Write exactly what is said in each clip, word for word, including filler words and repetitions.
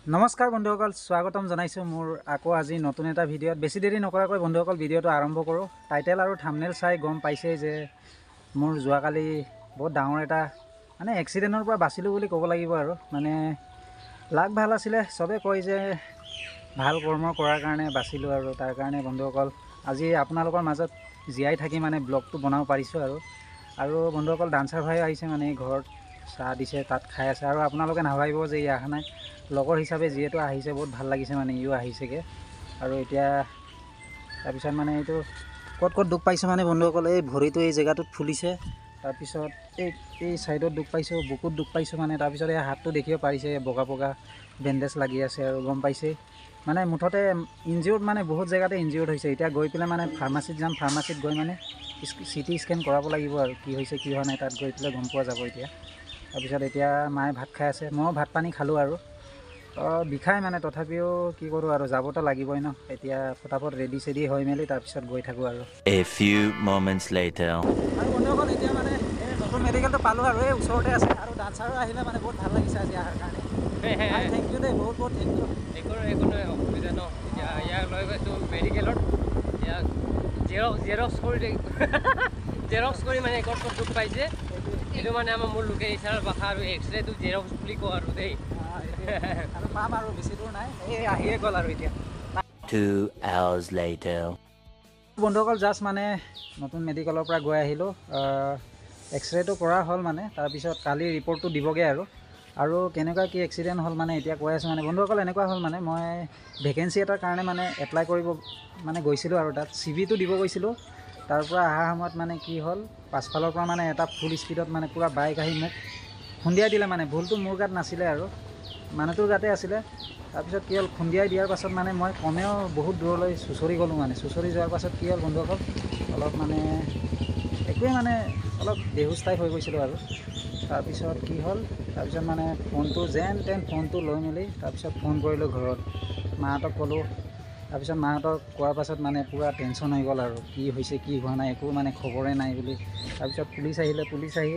নমস্কাৰ বন্ধুসকল, স্বাগতম জনাইছোঁ মোৰ আকৌ আজি নতুন এটা ভিডিঅ'ত। বেছি দেৰি নকৰাকৈ বন্ধুসকল ভিডিঅ'টো আৰম্ভ কৰোঁ। টাইটেল আৰু থাম্বনেইল চাই গম পাইছেই যে মোৰ যোৱাকালি বহুত ডাঙৰ এটা মানে এক্সিডেণ্টৰ পৰা বাচিলোঁ বুলি ক'ব লাগিব। আৰু মানে লাক ভাল আছিলে, চবে কয় যে ভাল কৰ্ম কৰাৰ কাৰণে বাচিলোঁ, আৰু তাৰ কাৰণে বন্ধুসকল আজি আপোনালোকৰ মাজত জীয়াই থাকি মানে ব্লগটো বনাব পাৰিছোঁ। আৰু আৰু বন্ধুসকল ডান্সাৰ ভাই আহিছে, মানে ঘৰত চাহ দিছে, তাত খাই আছে। আৰু আপোনালোকে নাভাবিব যে ই অহা নাই, লগৰ হিচাপে যিহেতু আহিছে বহুত ভাল লাগিছে, মানে ইও আহিছেগৈ। আৰু এতিয়া তাৰপিছত মানে এইটো ক'ত ক'ত দুখ পাইছোঁ মানে বন্ধুসকল, এই ভৰিটো এই জেগাটোত ফুলিছে, তাৰপিছত এই এই ছাইডত দুখ পাইছোঁ, বুকুত দুখ পাইছোঁ, মানে তাৰপিছত এই হাতটো দেখিব পাৰিছে বগা বগা বেণ্ডেজ লাগি আছে। আৰু গম পাইছে মানে মুঠতে ইনজিঅ'ৰ্ড, মানে বহুত জেগাতে ইনজিঅ'ৰ্ড হৈছে। এতিয়া গৈ পেলাই মানে ফাৰ্মাচীত যাম, ফাৰ্মাচীত গৈ মানে চিটি স্কেন কৰাব লাগিব, আৰু কি হৈছে কি হোৱা নাই তাত গৈ পেলাই গম পোৱা যাব এতিয়া। তাৰপিছত এতিয়া মায়ে ভাত খাই আছে, ময়ো ভাত পানী খালোঁ। আৰু বিষাই মানে তথাপিও কি কৰোঁ, আৰু যাবতো লাগিবই ন। এতিয়া ফটাফট ৰেডি চেডি হৈ মেলি তাৰপিছত গৈ থাকোঁ। আৰু A few moments later আৰু বন্ধুসকল এতিয়া মানে এই নতুন মেডিকেলটো পালোঁ, আৰু এই ওচৰতে আছে। আৰু ডান্সাৰো আহিলে মানে বহুত ভাল লাগিছে আজি অহাৰ কাৰণে। থেংক ইউ দেই, বহুত বহুত থেংক ইউ। একো একো নহয়, অসুবিধা ন। এতিয়া ইয়াক লৈ গৈছোঁ মেডিকেলত, ইয়াক জেৰক্স জেৰক্স কৰি জেৰক্স কৰি মানে ক'ত ক'ত দুখ পাইছে সেইটো মানে আমাৰ মোৰ লোকেল ইচাৰৰ ভাষা, আৰু এক্সৰেটো জেৰক্স বুলি কওঁ আৰু দেই। আৰু পাম আৰু বেছি দূৰ নাই, এই আহিয়ে গ'ল। আৰু এতিয়া two hours later বন্ধুসকল জাষ্ট মানে নতুন মেডিকেলৰ পৰা গৈ আহিলোঁ, এক্সৰেটো কৰা হ'ল মানে, তাৰপিছত কালি ৰিপৰ্টটো দিবগৈ। আৰু আৰু কেনেকুৱা কি এক্সিডেণ্ট হ'ল মানে এতিয়া কৈ আছোঁ। মানে বন্ধুসকল এনেকুৱা হ'ল, মানে মই ভেকেঞ্চি এটাৰ কাৰণে মানে এপ্লাই কৰিব মানে গৈছিলোঁ, আৰু তাত চি ভিটো দিব গৈছিলোঁ। তাৰ পৰা অহা সময়ত মানে কি হ'ল, পাছফালৰ পৰা মানে এটা ফুল স্পীডত মানে পূৰা বাইক আহি মোক খুন্দিয়াই দিলে। মানে ভুলটো মোৰ গাত নাছিলে, আৰু মানুহটোৰ গাতে আছিলে। তাৰপিছত কি হ'ল, খুন্দিয়াই দিয়াৰ পাছত মানে মই কমেও বহুত দূৰলৈ চুঁচৰি গ'লোঁ। মানে চুঁচৰি যোৱাৰ পাছত কি হ'ল বন্ধুসকল, অলপ মানে একোৱেই মানে অলপ বেহুচ টাইপ হৈ গৈছিলোঁ। আৰু তাৰপিছত কি হ'ল, তাৰপিছত মানে ফোনটো যেন তেন ফোনটো লৈ মেলি তাৰপিছত ফোন কৰিলোঁ ঘৰত, মাহঁতক ক'লোঁ। তাৰপিছত মাহঁতক কোৱাৰ পাছত মানে পূৰা টেনশ্যন হৈ গ'ল, আৰু কি হৈছে কি হোৱা নাই একো মানে খবৰে নাই বুলি। তাৰপিছত পুলিচ আহিলে, পুলিচ আহি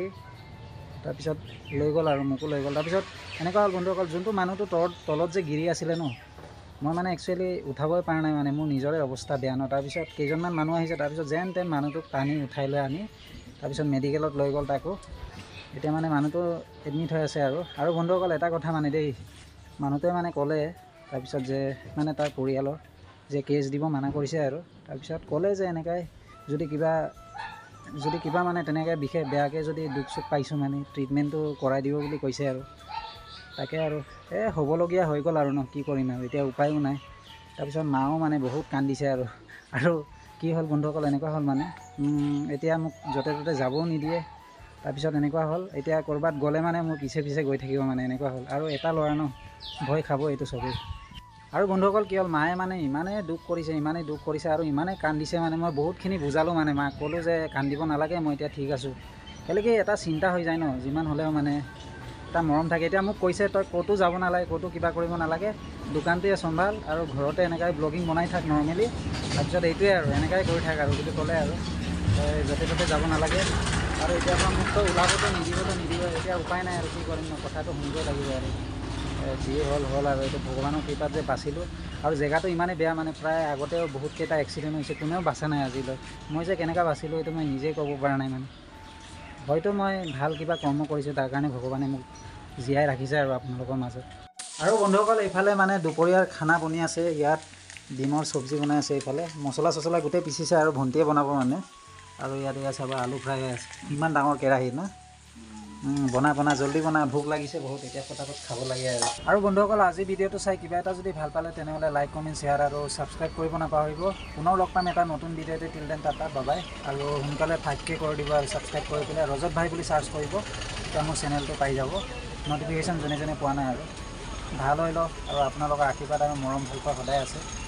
তাৰপিছত লৈ গ'ল, আৰু মোকো লৈ গ'ল। তাৰপিছত এনেকুৱা হ'ল বন্ধুসকল, যোনটো মানুহটো তলত তলত যে গিৰি আছিলে ন, মই মানে একচুৱেলি উঠাবই পৰা নাই, মানে মোৰ নিজৰে অৱস্থা বেয়া ন। তাৰপিছত কেইজনমান মানুহ আহিছে, তাৰপিছত যেন তেন মানুহটোক টানি উঠাই লৈ আনি তাৰপিছত মেডিকেলত লৈ গ'ল তাকো। এতিয়া মানে মানুহটো এডমিট হৈ আছে। আৰু আৰু বন্ধুসকল এটা কথা মানে দেই, মানুহটোৱে মানে ক'লে তাৰপিছত যে মানে তাৰ পৰিয়ালৰ যে কেছ দিব মানা কৰিছে। আৰু তাৰপিছত ক'লে যে এনেকৈ যদি কিবা যদি কিবা মানে তেনেকৈ বিশেষ বেয়াকৈ যদি দুখ চুখ পাইছোঁ মানে ট্ৰিটমেণ্টটো কৰাই দিব বুলি কৈছে। আৰু তাকে আৰু এই হ'বলগীয়া হৈ গ'ল, আৰু ন কি কৰিম, আৰু এতিয়া উপায়ো নাই। তাৰপিছত মাও মানে বহুত কান্দিছে। আৰু আৰু কি হ'ল বন্ধুসকল, এনেকুৱা হ'ল মানে এতিয়া মোক য'তে ত'তে যাবও নিদিয়ে। তাৰপিছত এনেকুৱা হ'ল, এতিয়া ক'ৰবাত গ'লে মানে মোৰ পিছে পিছে গৈ থাকিব, মানে এনেকুৱা হ'ল। আৰু এটা ল'ৰা ন, ভয় খাব এইটো চবেই। আৰু বন্ধুসকল কি হ'ল, মায়ে মানে ইমানেই দুখ কৰিছে, ইমানেই দুখ কৰিছে, আৰু ইমানেই কান্দিছে। মানে মই বহুতখিনি বুজালোঁ, মানে মাক ক'লোঁ যে কান্দিব নালাগে, মই এতিয়া ঠিক আছোঁ। কেলেকি এটা চিন্তা হৈ যায় ন, যিমান হ'লেও মানে এটা মৰম থাকে। এতিয়া মোক কৈছে তই ক'তো যাব নালাগে, ক'তো কিবা কৰিব নালাগে, দোকানটোৱে চম্ভাল, আৰু ঘৰতে এনেকৈ ব্লগিং বনাই থাক নৰ্মেলি। তাৰপিছত এইটোৱে আৰু এনেকৈ কৰি থাক আৰু বুলি ক'লে। আৰু য'তে ত'তে যাব নালাগে, আৰু এতিয়াৰ পৰা মোকতো ওলাবতো নিদিবতো নিদিব। এতিয়া উপায় নাই, আৰু কি কৰিম ন, কথাটো শুনিবই লাগিব। আৰু যি হ'ল হ'ল, আৰু এইটো ভগৱানৰ কৃপাত যে বাচিলোঁ। আৰু জেগাটো ইমানেই বেয়া, মানে প্ৰায় আগতেও বহুতকেইটা এক্সিডেণ্ট হৈছে, কোনেও বাচা নাই আজিলৈ। মই যে কেনেকৈ বাচিলোঁ এইটো মই নিজেই ক'ব পৰা নাই। মানে হয়তো মই ভাল কিবা কৰ্ম কৰিছোঁ, তাৰ কাৰণে ভগৱানে মোক জীয়াই ৰাখিছে আৰু আপোনালোকৰ মাজত। আৰু বন্ধুসকল এইফালে মানে দুপৰীয়াৰ খানা বনি আছে, ইয়াত ডিমৰ চব্জি বনাই আছে, এইফালে মছলা চছলা গোটেই পিচিছে, আৰু ভণ্টিয়ে বনাব মানে। আৰু ইয়াত ইয়াত চাবা আলু ফ্ৰাই হৈ আছে, ইমান ডাঙৰ কেৰাহীত না। বনা বনা জল্দি বনা, ভোক লাগিছে বহুত, এতিয়া ফটাফট খাব লাগে। আৰু আৰু বন্ধুসকল আজি ভিডিঅ'টো চাই কিবা এটা যদি ভাল পালে তেনেহ'লে লাইক কমেণ্ট শ্বেয়াৰ আৰু ছাবস্ক্ৰাইব কৰিব নাপাহৰিব। পুনৰ লগ পাম এটা নতুন ভিডিঅ'তে, টিল দেন টাটা বাবাই। আৰু সোনকালে ফাইভ কে কৰি দিব, আৰু ছাবস্ক্ৰাইব কৰি পেলাই ৰজত ভাই বুলি চাৰ্চ কৰিব, তেতিয়া মোৰ চেনেলটো পাই যাব। নটিফিকেশ্যন যোনে যোনে পোৱা নাই, আৰু ভাল হৈ লওক। আৰু আপোনালোকৰ আশীৰ্বাদ আৰু মৰম ভাল পোৱা সদায় আছে।